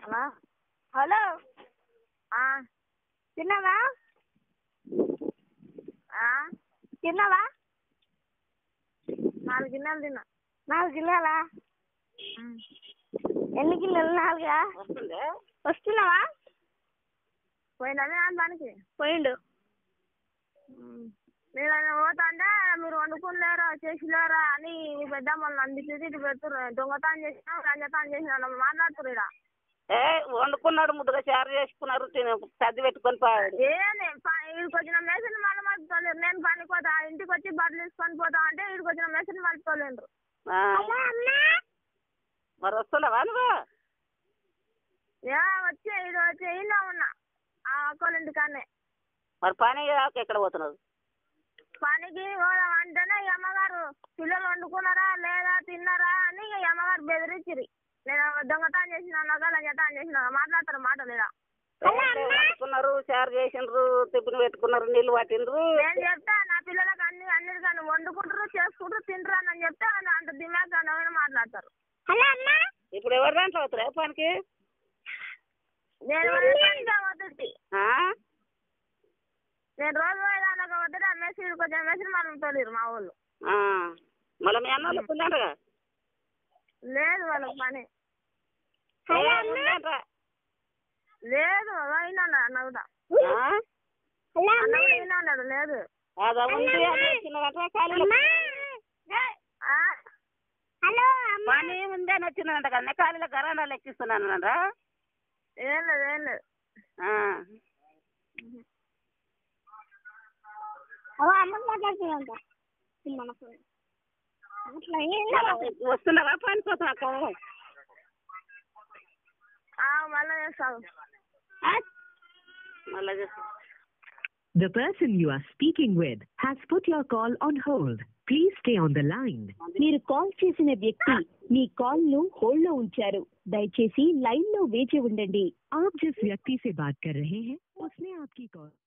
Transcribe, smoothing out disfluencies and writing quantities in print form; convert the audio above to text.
Hello hello తిన్నావా తిన్నావా 4 గిన్నెలు తిన్నా 4 గిన్నెలా ఎన్ని గిన్నెలు 4 వస్తున్నావా పోయిందా దానికి పోయిండు మీరు పోతా అంటే మీరు వండుకున్నారా చేసినారా అని మీ పెద్దమ్మల్ని అందించేసి ఇటు పెడుతున్నారు దొంగతనం చేసినా రంజతానం చేసినా మాట్లాడుతున్నారు వండుకున్నాడు ముద్దగా చారు చేసుకున్నారు సర్ది పెట్టుకొని పోయాడు వీడికి వచ్చిన మేసని మళ్ళీ మర్చిపోలేరు నేను పనికి పోతా ఇంటికి వచ్చి బట్టలు తీసుకొని పోతా అంటే వీడికి వచ్చిన మేసని మర్చిపోలేరు మరి వస్తున్నావా నువ్వు వచ్చి ఇది వచ్చి ఇంట్లో ఉన్నా ఆ అక్కల ఇంటికాన్నే మరి పని ఎక్కడ పోతున్నావు పనికి పోదాం అంటేనే ఈ అమ్మగారు పిల్లలు వండుకున్నారా లేదా తిన్నారా అని ఈ అమ్మగారు బెదిరించిరి నేను దొంగతనం చేసిన లంజతానం చేసిన మాట్లాడతారు మాటలు ఇలా వండుకున్నారు చారు చేసినారు టిఫిన్ పెట్టుకున్నారు నీళ్ళు పట్టిండ్రు నేను చెప్తా నా పిల్లలకు అన్నిటికన్నా వండుకుంటారు చేసుకుంటారు తింటారు అని చెప్తే అంత దిమాగ్ అన్నమైన మాట్లాడతారు ఇప్పుడు ఎవరి దాంట్లో అవుతారా పనికి నేను నేను రోజు పోయేదాకా వద్దు ఆ మెసేజ్ కొంచెం మెసేజ్ మనం తోలేరు మా వాళ్ళు మళ్ళీ మీ అన్న వాళ్ళు పుల్లంటగా లేదు వాళ్ళకి పని లేదు అన్నగుడా అన్నాడు లేదు పని ఉంది అని వచ్చిందంట కదా ఖాళీలో గరాండాలు ఎక్కిస్తున్నాను ఏం లేదు ఏం లేదు వస్తున్నావా పనిపోతా మళ్ళా చేస్తావు మళ్ళా చేస్తా The person you are speaking with has put your call on hold. Please stay on the line. మీరు కాల్ చేసిన వ్యక్తి మీ కాల్ ను హోల్డ్ లో ఉంచారు దయచేసి లైన్ లో వేచి ఉండండి आप जिस व्यक्ति से बात कर रहे हैं उसने आपकी कॉल